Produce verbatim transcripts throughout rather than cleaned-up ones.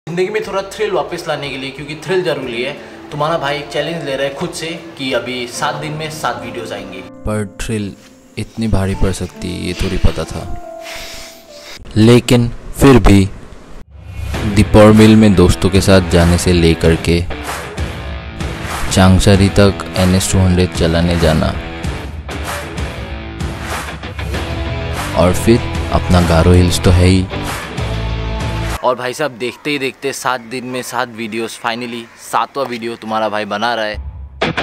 ज़िंदगी में थोड़ा थ्रिल वापस लाने के लिए, क्योंकि थ्रिल ज़रूरी है, तुम्हारा भाई एक चैलेंज ले रहा है खुद से कि अभी सात दिन में सात वीडियोस आएंगी। पर थ्रिल इतनी भारी पड़ सकती ये थोड़ी पता था, लेकिन फिर भी दीपौर मिल में दोस्तों के साथ जाने से लेकर के चांगसारी तक एन एस टू हंड्रेड चलाने जाना और फिर अपना गारो हिल्स तो है ही। और भाई साहब देखते ही देखते सात दिन में सात वीडियोस, फाइनली सातवां वीडियो तुम्हारा भाई बना रहा है।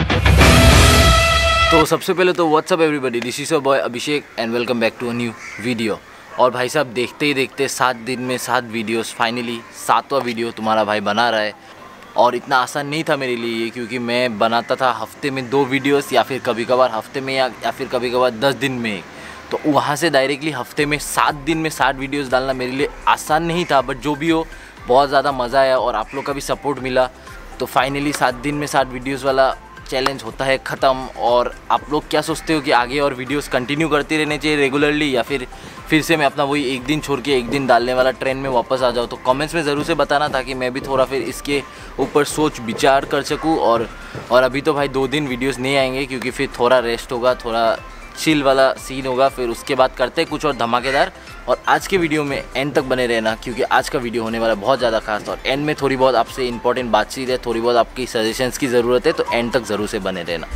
तो सबसे पहले तो what's up everybody, this is your boy Abhishek and welcome back to a new video. और भाई साहब देखते ही देखते सात दिन में सात वीडियोस, फाइनली सातवां वीडियो तुम्हारा भाई बना रहा है। और इतना आसान नहीं था मेरे लिए ये, क्योंकि मैं बनाता था हफ्ते में दो वीडियोस या फिर कभी कभार हफ्ते में या, या फिर कभी कभार दस दिन में एक। तो वहाँ से डायरेक्टली हफ्ते में सात दिन में सात वीडियोस डालना मेरे लिए आसान नहीं था, बट जो भी हो बहुत ज़्यादा मज़ा आया और आप लोग का भी सपोर्ट मिला। तो फाइनली सात दिन में सात वीडियोस वाला चैलेंज होता है ख़त्म। और आप लोग क्या सोचते हो कि आगे और वीडियोस कंटिन्यू करते रहने चाहिए रेगुलरली, या फिर फिर से मैं अपना वही एक दिन छोड़ के एक दिन डालने वाला ट्रेंड में वापस आ जाऊँ? तो कमेंट्स में ज़रूर से बताना, ताकि मैं भी थोड़ा फिर इसके ऊपर सोच विचार कर सकूँ। और और अभी तो भाई दो दिन वीडियोस नहीं आएंगे, क्योंकि फिर थोड़ा रेस्ट होगा, थोड़ा चिल वाला सीन होगा, फिर उसके बाद करते हैं कुछ और धमाकेदार। और आज के वीडियो में एंड तक बने रहना, क्योंकि आज का वीडियो होने वाला बहुत ज़्यादा खास। और एंड में थोड़ी बहुत आपसे इंपॉर्टेंट बातचीत है, थोड़ी बहुत आपकी सजेशंस की ज़रूरत है, तो एंड तक ज़रूर से बने रहना।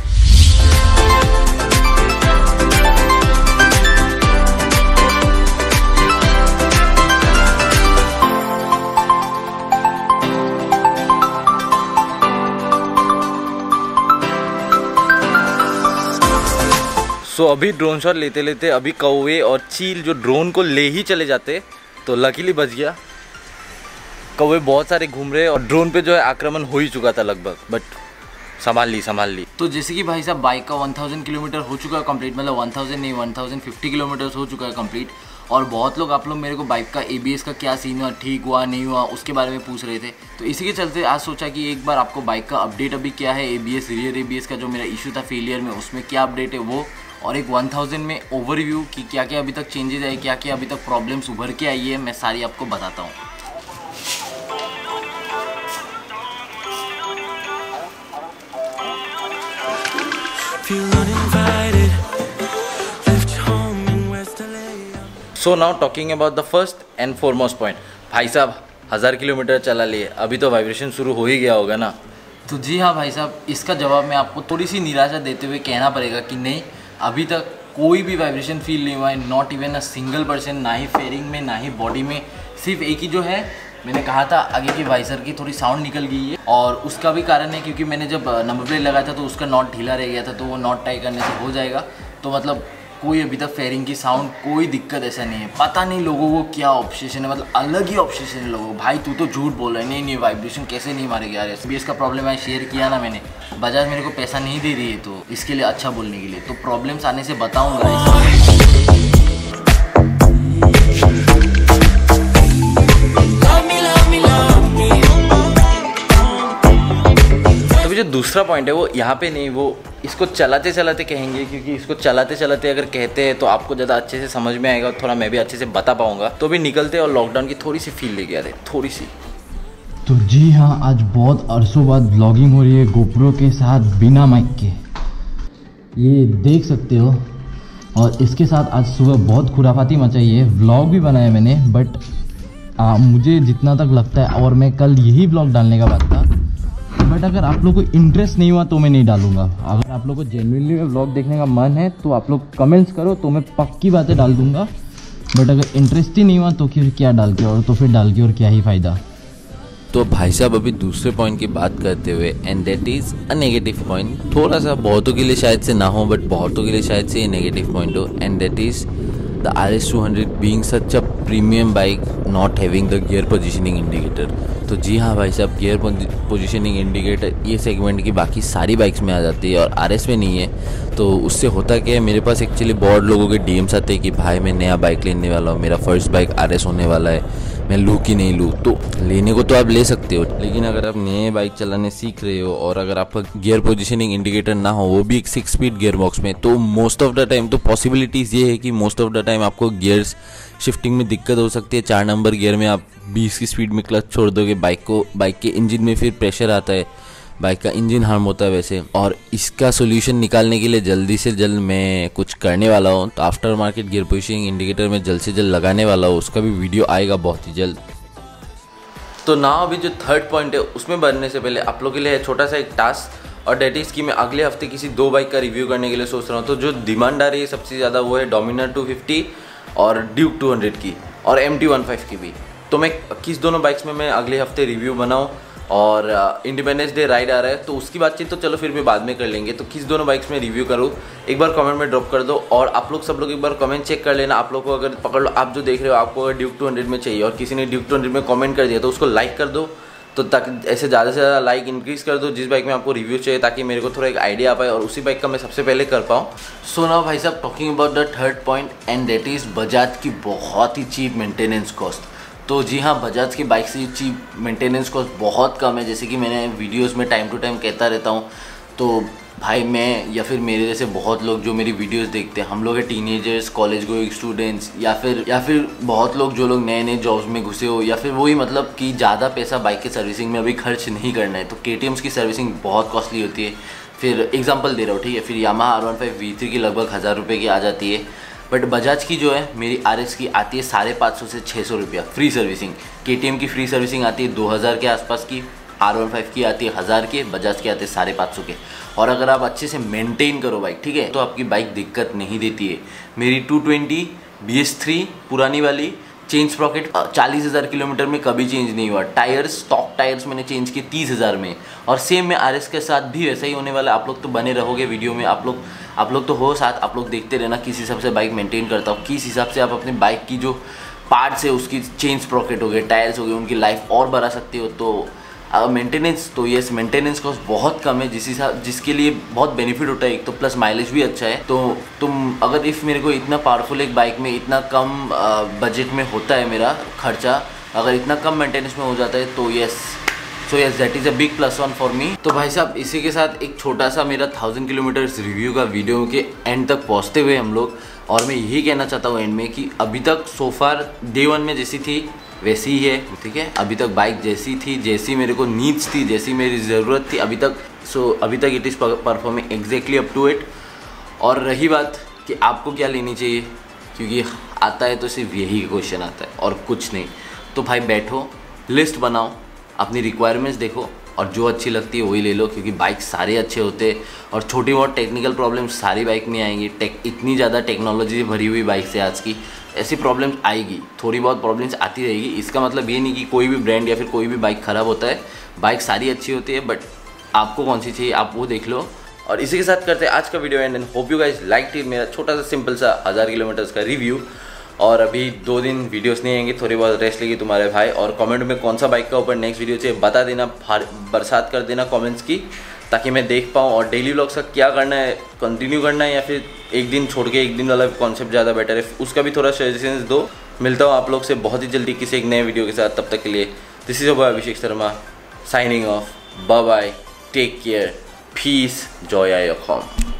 सो so, अभी ड्रोन शॉट लेते लेते अभी कौवे और चील जो ड्रोन को ले ही चले जाते, तो लकीली बच गया। कौवे बहुत सारे घूम रहे और ड्रोन पे जो है आक्रमण हो ही चुका था लगभग, बट संभाल ली संभाल ली। तो जैसे कि भाई साहब बाइक का वन थाउज़ेंड किलोमीटर हो चुका है कंप्लीट, मतलब वन थाउज़ेंड नहीं वन थाउज़ेंड फिफ्टी किलोमीटर्स हो चुका है कंप्लीट। और बहुत लोग आप लोग मेरे को बाइक का ए बी एस का क्या सीन हुआ, ठीक हुआ नहीं हुआ, उसके बारे में पूछ रहे थे। तो इसी के चलते आज सोचा कि एक बार आपको बाइक का अपडेट अभी क्या है, A B S rear A B S का जो मेरा इशू था फेलियर में, उसमें क्या अपडेट है वो, और एक वन थाउज़ेंड में ओवरव्यू कि क्या क्या अभी तक चेंजेस आए, क्या क्या अभी तक प्रॉब्लम्स उभर के आई है, मैं सारी आपको बताता हूँ। So now talking about the first and foremost point. भाई साहब हज़ार किलोमीटर चला लिए, अभी तो वाइब्रेशन शुरू हो ही गया होगा ना? तो जी हाँ भाई साहब, इसका जवाब मैं आपको थोड़ी सी निराशा देते हुए कहना पड़ेगा कि नहीं, अभी तक कोई भी वाइब्रेशन फील नहीं हुआ है, not even a single percent, ना ही फेयरिंग में ना ही बॉडी में। सिर्फ एक ही जो है, मैंने कहा था आगे की वाइजर की थोड़ी साउंड निकल गई है, और उसका भी कारण है क्योंकि मैंने जब नंबर प्लेट लगाया था तो उसका नॉट ढीला रह गया था, तो वो नॉट टाई करने से हो जाएगा। तो मतलब कोई अभी तक फेयरिंग की साउंड कोई दिक्कत ऐसा नहीं है। पता नहीं लोगों को क्या ऑब्सेशन है, मतलब अलग ही ऑब्सेशन है लोगों को। भाई तू तो झूठ बोल रहा है, नहीं नहीं वाइब्रेशन कैसे नहीं मारेगा यार, एस बी एस का प्रॉब्लम है, शेयर किया ना मैंने। बजाज मेरे को पैसा नहीं दे रही है, तो इसके लिए अच्छा बोलने के लिए तो प्रॉब्लम्स आने से बताऊँगा। जो दूसरा पॉइंट है वो यहाँ पे नहीं, वो इसको चलाते चलाते कहेंगे, क्योंकि इसको चलाते चलाते अगर कहते हैं तो आपको ज़्यादा अच्छे से समझ में आएगा, थोड़ा मैं भी अच्छे से बता पाऊँगा। तो भी निकलते और लॉकडाउन की थोड़ी सी फील लेके आते, थोड़ी सी। तो जी हाँ, आज बहुत अरसों बाद ब्लॉगिंग हो रही है गोप्रो के साथ बिना माइक के, ये देख सकते हो। और इसके साथ आज सुबह बहुत खुराफाती मचाई है, व्लॉग भी बनाया मैंने, बट आ, मुझे जितना तक लगता है, और मैं कल यही ब्लॉग डालने का बात था, बट अगर आप लोग को इंटरेस्ट नहीं हुआ तो मैं नहीं डालूंगा। अगर आप लोग को जेन्युइनली में व्लॉग देखने का मन है तो आप लोग कमेंट्स करो, तो मैं पक्की बातें डाल दूंगा। बट अगर इंटरेस्ट ही नहीं हुआ तो फिर क्या डाल के, और तो फिर डाल के और क्या ही फ़ायदा। तो भाई साहब अभी दूसरे पॉइंट की बात करते हुए, and that is a negative point. थोड़ा सा बहुतों के लिए शायद से ना हो, बट बहुतों के लिए शायद से ये नेगेटिव पॉइंट हो, and that is the R S two hundred being such a premium bike not having the gear positioning indicator. तो जी हाँ भाई साहब, गियर पोजीशनिंग इंडिकेटर ये सेगमेंट की बाकी सारी बाइक्स में आ जाती है और आरएस में नहीं है। तो उससे होता क्या है, मेरे पास एक्चुअली बहुत लोगों के डीएम्स आते हैं कि भाई मैं नया बाइक लेने वाला हूँ, मेरा फर्स्ट बाइक आरएस होने वाला है, मैं लूँ कि नहीं लूँ। तो लेने को तो आप ले सकते हो, लेकिन अगर आप नए बाइक चलाने सीख रहे हो और अगर आपका गियर पोजीशनिंग इंडिकेटर ना हो, वो भी एक सिक्स स्पीड गियर बॉक्स में, तो मोस्ट ऑफ द टाइम तो पॉसिबिलिटीज़ ये है कि मोस्ट ऑफ द टाइम आपको गियर्स शिफ्टिंग में दिक्कत हो सकती है। चार नंबर गियर में आप बीस की स्पीड में क्लच छोड़ दोगे, बाइक को बाइक के इंजन में फिर प्रेशर आता है, बाइक का इंजन हार्म होता है वैसे। और इसका सोल्यूशन निकालने के लिए जल्दी से जल्द मैं कुछ करने वाला हूँ, तो aftermarket gear positioning indicator में जल्द से जल्द लगाने वाला हूँ, उसका भी वीडियो आएगा बहुत ही जल्द। तो ना अभी जो थर्ड पॉइंट है उसमें बढ़ने से पहले आप लोग के लिए है छोटा सा एक टास्क, और डेट इज़ कि मैं अगले हफ्ते किसी दो बाइक का रिव्यू करने के लिए सोच रहा हूँ। तो जो डिमांड आ रही है सबसे ज़्यादा वो है डोमिनार टू फिफ्टी और ड्यूक टू हंड्रेड की, और एम टी वन फाइव की भी। तो मैं किस दोनों बाइक्स में मैं अगले हफ्ते रिव्यू बनाऊँ, और इंडिपेंडेंस डे राइड आ रहा है तो उसकी बातचीत तो चलो फिर भी बाद में कर लेंगे। तो किस दोनों बाइक्स में रिव्यू करूँ एक बार कमेंट में ड्रॉप कर दो, और आप लोग सब लोग एक बार कमेंट चेक कर लेना। आप लोग को अगर पकड़ लो, आप जो देख रहे हो आपको अगर ड्यूक टू हंड्रेड में चाहिए और किसी ने ड्यूक टू हंड्रेड में कमेंट कर दिया तो उसको लाइक कर दो, तो ताकि ऐसे ज़्यादा से ज़्यादा लाइक इंक्रीज़ कर दो जिस बाइक में आपको रिव्यू चाहिए, ताकि मेरे को थोड़ा एक आइडिया आ पाए और उसी बाइक का मैं सबसे पहले कर पाऊँ। सो नाउ भाई साहब talking about the third point, and that is Bajaj की बहुत ही चीप मेंटेनेंस कॉस्ट। तो जी हाँ, बजाज की बाइक से चीप मेंटेनेंस कॉस्ट बहुत कम है, जैसे कि मैंने वीडियोस में टाइम टू टाइम कहता रहता हूँ। तो भाई मैं या फिर मेरे जैसे बहुत लोग जो मेरी वीडियोस देखते हैं, हम लोग हैं टीनेजर्स, कॉलेज गोइंग स्टूडेंट्स, या फिर या फिर बहुत लोग जो लोग नए नए जॉब्स में घुसे हो, या फिर वही मतलब कि ज़्यादा पैसा बाइक की सर्विसिंग में अभी खर्च नहीं करना है। तो के टी एम्स की सर्विसिंग बहुत कॉस्टली होती है। फिर एग्जाम्पल दे रहा हूँ, ठीक है, फिर Yamaha R one five V three की लगभग हज़ार रुपये की आ जाती है, बट बजाज की जो है मेरी आर एक्स की आती है साढ़े पाँच सौ से छः सौ रुपया free servicing. K T M की फ्री सर्विसिंग आती है दो हज़ार के आसपास की, आर वन फाइव की आती है हज़ार के, बजाज की आती है साढ़े पाँच सौ के। और अगर आप अच्छे से मेंटेन करो बाइक, ठीक है, तो आपकी बाइक दिक्कत नहीं देती है। मेरी two twenty B S three पुरानी वाली चेंज स्प्रॉकेट चालीस हज़ार किलोमीटर में कभी चेंज नहीं हुआ। टायर्स स्टॉक टायर्स मैंने चेंज किए तीस हज़ार में, और सेम में आर एस के साथ भी वैसा ही होने वाला। आप लोग तो बने रहोगे वीडियो में, आप लोग आप लोग तो हो साथ, आप लोग देखते रहना किस हिसाब से बाइक मेंटेन करता हूँ, किस हिसाब से आप अपनी बाइक की जो पार्ट्स है उसकी चेंज स्प्रॉकेट हो गए, टायर्स हो गए, उनकी लाइफ और बढ़ा सकते हो। तो मेंटेनेंस तो येस मेंटेनेंस कॉस्ट बहुत कम है, जिस हिसाब जिसके लिए बहुत बेनिफिट होता है। एक तो प्लस माइलेज भी अच्छा है। तो तुम अगर इफ़ मेरे को इतना पावरफुल एक बाइक में इतना कम बजट में होता है मेरा खर्चा, अगर इतना कम मेंटेनेंस में हो जाता है तो yes so yes that is a big plus one for me. तो भाई साहब इसी के साथ एक छोटा सा मेरा थाउजेंड किलोमीटर्स रिव्यू का वीडियो के एंड तक पहुँचते हुए हम लोग, और मैं यही कहना चाहता हूँ एंड में कि अभी तक सोफार डे वन में जैसी थी वैसी ही है, ठीक है। अभी तक बाइक जैसी थी, जैसी मेरे को नीड्स थी, जैसी मेरी ज़रूरत थी अभी तक, सो अभी तक it is performing exactly up to it. और रही बात कि आपको क्या लेनी चाहिए, क्योंकि आता है तो सिर्फ यही क्वेश्चन आता है और कुछ नहीं। तो भाई बैठो, लिस्ट बनाओ, अपनी रिक्वायरमेंट्स देखो, और जो अच्छी लगती है वही ले लो, क्योंकि बाइक सारे अच्छे होते हैं और छोटी बहुत टेक्निकल प्रॉब्लम्स सारी बाइक में आएंगी। टेक इतनी ज़्यादा टेक्नोलॉजी भरी हुई बाइक से आज की, ऐसी प्रॉब्लम्स आएगी, थोड़ी बहुत प्रॉब्लम्स आती रहेगी। इसका मतलब ये नहीं कि कोई भी ब्रांड या फिर कोई भी बाइक ख़राब होता है, बाइक सारी अच्छी होती है, बट आपको कौन सी चाहिए आप वो देख लो। और इसी के साथ करते हैं आज का video and and hope you guys like it, मेरा छोटा सा सिंपल सा हज़ार किलोमीटर्स का रिव्यू। और अभी दो दिन वीडियोस नहीं आएंगे, थोड़ी बहुत रेस्ट लेगी तुम्हारे भाई। और कमेंट में कौन सा बाइक का ऊपर नेक्स्ट वीडियो चाहिए बता देना, बरसात कर देना कमेंट्स की, ताकि मैं देख पाऊँ। और डेली व्लॉग्स का क्या करना है, कंटिन्यू करना है या फिर एक दिन छोड़ के एक दिन वाला कॉन्सेप्ट ज़्यादा बेटर है, उसका भी थोड़ा सजेशंस दो। मिलता हूँ आप लोग से बहुत ही जल्दी किसी एक नए वीडियो के साथ। तब तक के लिए this is your boy Abhishek Sharma signing off, bye bye, take care, peace, joy your home.